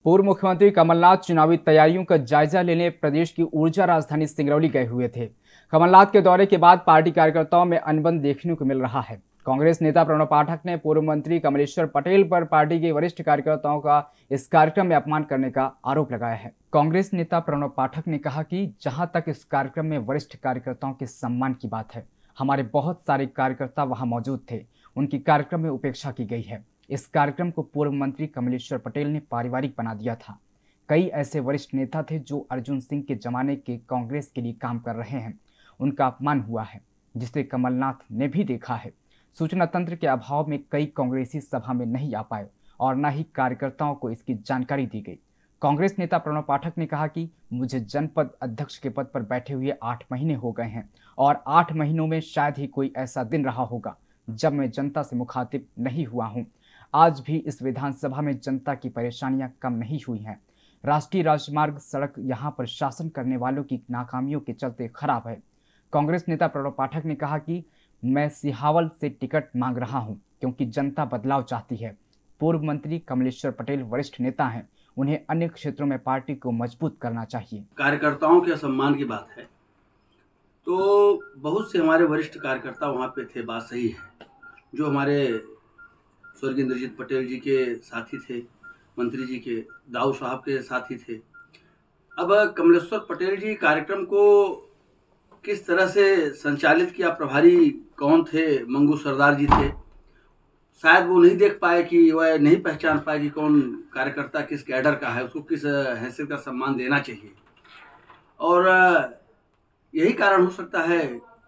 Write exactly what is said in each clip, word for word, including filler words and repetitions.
पूर्व मुख्यमंत्री कमलनाथ चुनावी तैयारियों का जायजा लेने प्रदेश की ऊर्जा राजधानी सिंगरौली गए हुए थे। कमलनाथ के दौरे के बाद पार्टी कार्यकर्ताओं में अनबन देखने को मिल रहा है। कांग्रेस नेता प्रणव पाठक ने पूर्व मंत्री कमलेश्वर पटेल पर पार्टी के वरिष्ठ कार्यकर्ताओं का इस कार्यक्रम में अपमान करने का आरोप लगाया है। कांग्रेस नेता प्रणव पाठक ने कहा कि जहां तक इस कार्यक्रम में वरिष्ठ कार्यकर्ताओं के सम्मान की बात है, हमारे बहुत सारे कार्यकर्ता वहां मौजूद थे, उनकी कार्यक्रम में उपेक्षा की गई है। इस कार्यक्रम को पूर्व मंत्री कमलेश्वर पटेल ने पारिवारिक बना दिया था। कई ऐसे वरिष्ठ नेता थे जो अर्जुन सिंह के जमाने के कांग्रेस के लिए काम कर रहे हैं, उनका अपमान हुआ है, जिसे कमलनाथ ने भी देखा है। सूचना तंत्र के अभाव में कई कांग्रेसी सभा में नहीं आ पाए और न ही कार्यकर्ताओं को इसकी जानकारी दी गई। कांग्रेस नेता प्रणव पाठक ने कहा कि मुझे जनपद अध्यक्ष के पद पर बैठे हुए आठ महीने हो गए हैं और आठ महीनों में शायद ही कोई ऐसा दिन रहा होगा जब मैं जनता से मुखातिब नहीं हुआ हूं। आज भी इस विधानसभा में जनता की परेशानियां कम नहीं हुई हैं। राष्ट्रीय राजमार्ग सड़क यहां पर शासन करने वालों की नाकामियों के चलते खराब है। कांग्रेस नेता प्रणव पाठक ने कहा कि मैं सिहावल से टिकट मांग रहा हूं क्योंकि जनता बदलाव चाहती है। पूर्व मंत्री कमलेश्वर पटेल वरिष्ठ नेता हैं, उन्हें अन्य क्षेत्रों में पार्टी को मजबूत करना चाहिए। कार्यकर्ताओं के सम्मान की बात है तो बहुत से हमारे वरिष्ठ कार्यकर्ता वहां पे थे, बात सही है। जो हमारे स्वर्गीय इंद्रजीत पटेल जी के साथी थे, मंत्री जी के दाऊद साहब के साथी थे। अब कमलेश्वर पटेल जी कार्यक्रम को किस तरह से संचालित किया, प्रभारी कौन थे, मंगू सरदार जी थे, शायद वो नहीं देख पाए कि वह नहीं पहचान पाए कि कौन कार्यकर्ता किस कैडर का है, उसको किस हैसियत का सम्मान देना चाहिए। और यही कारण हो सकता है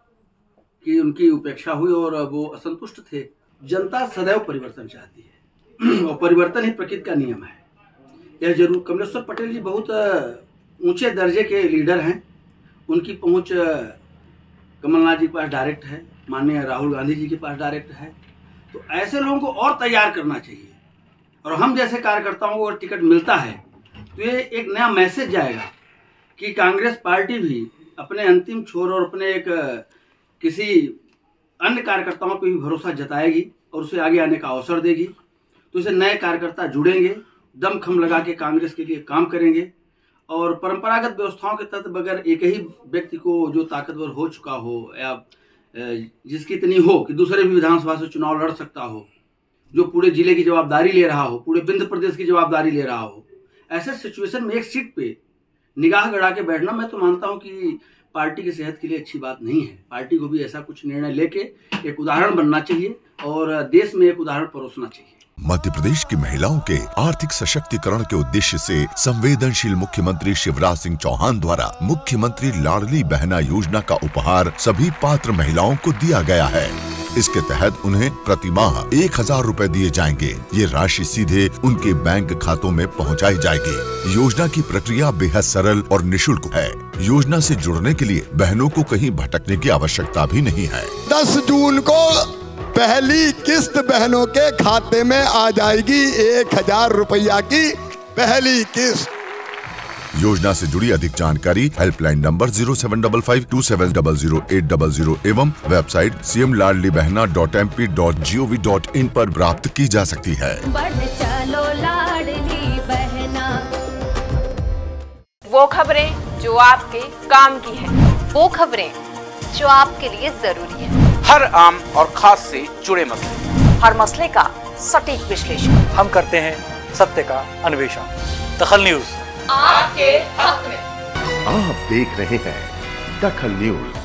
कि उनकी उपेक्षा हुई और वो असंतुष्ट थे। जनता सदैव परिवर्तन चाहती है और परिवर्तन ही प्रकृति का नियम है, यह जरूर। कमलेश्वर पटेल जी बहुत ऊंचे दर्जे के लीडर हैं। उनकी पहुंच कमलनाथ जी के पास डायरेक्ट है, माननीय राहुल गांधी जी के पास डायरेक्ट है। तो ऐसे लोगों को और तैयार करना चाहिए और हम जैसे कार्यकर्ताओं को अगर टिकट मिलता है तो ये एक नया मैसेज जाएगा कि कांग्रेस पार्टी भी अपने अंतिम छोर और अपने एक किसी अन्य कार्यकर्ताओं पर भी भरोसा जताएगी और उसे आगे आने का अवसर देगी। तो इसे नए कार्यकर्ता जुड़ेंगे, दमखम लगा के कांग्रेस के लिए काम करेंगे और परंपरागत व्यवस्थाओं के तहत बगैर एक ही व्यक्ति को जो ताकतवर हो चुका हो या जिसकी इतनी हो कि दूसरे भी विधानसभा से चुनाव लड़ सकता हो, जो पूरे जिले की जवाबदारी ले रहा हो, पूरे विंध्य प्रदेश की जवाबदारी ले रहा हो, ऐसे सिचुएशन में एक सीट पे निगाह गड़ा के बैठना मैं तो मानता हूं कि पार्टी की सेहत के लिए अच्छी बात नहीं है। पार्टी को भी ऐसा कुछ निर्णय लेके एक उदाहरण बनना चाहिए और देश में एक उदाहरण परोसना चाहिए। मध्य प्रदेश की महिलाओं के आर्थिक सशक्तिकरण के उद्देश्य से संवेदनशील मुख्यमंत्री शिवराज सिंह चौहान द्वारा मुख्यमंत्री लाडली बहना योजना का उपहार सभी पात्र महिलाओं को दिया गया है। इसके तहत उन्हें प्रति माह एक हजार रूपए दिए जाएंगे। ये राशि सीधे उनके बैंक खातों में पहुंचाई जाएगी। योजना की प्रक्रिया बेहद सरल और निशुल्क है। योजना से जुड़ने के लिए बहनों को कहीं भटकने की आवश्यकता भी नहीं है। दस जून को पहली किस्त बहनों के खाते में आ जाएगी, एक हजार रुपया की पहली किस्त। योजना से जुड़ी अधिक जानकारी helpline number zero seven double five two seven double zero eight double zero एवं website C M Ladli Behna dot M P dot G O V dot in पर प्राप्त की जा सकती है। बढ़ चलो लाडली बहना। वो खबरें जो आपके काम की है, वो खबरें जो आपके लिए जरूरी है। हर आम और खास से जुड़े मसले, हर मसले का सटीक विश्लेषण हम करते हैं, सत्य का अन्वेषण। दखल न्यूज आपके हक में। आप देख रहे हैं दखल न्यूज।